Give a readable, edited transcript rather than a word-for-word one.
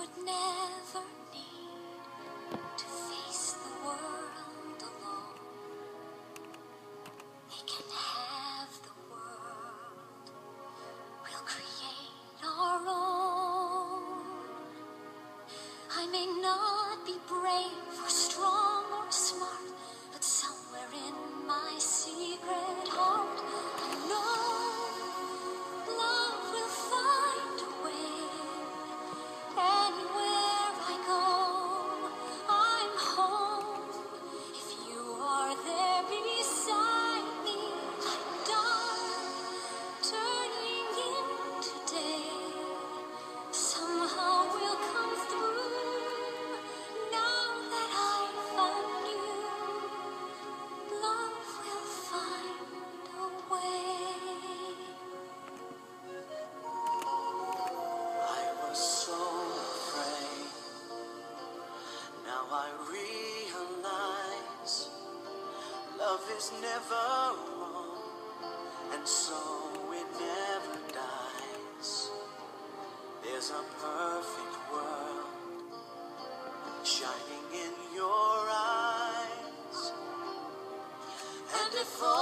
never need to face the world alone. We can have the world. We'll create our own. I may not be brave or strong or smart, but somewhere in my secret heart, I know love will find a way. Anywhere I go, I'm home. If you are there beside me, like dawn turning into day, somehow we'll come through. Now that I found you, love will find a way. I was so afraid. Now I realize love is never wrong, and so it never dies. There's a perfect world shining in your eyes, and if all